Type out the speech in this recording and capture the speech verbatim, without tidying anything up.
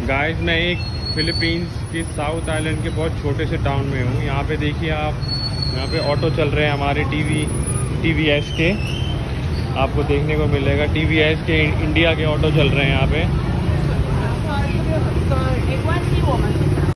Guys मैं एक Philippines के साउथ आइलैंड के बहुत छोटे से टाउन में हूँ। यहाँ पे देखिए आप, यहाँ पे ऑटो चल रहे हैं हमारे टीवी टीवीएस के, आपको देखने को मिलेगा टीवीएस के इंडिया के ऑटो चल रहे हैं यहाँ पे।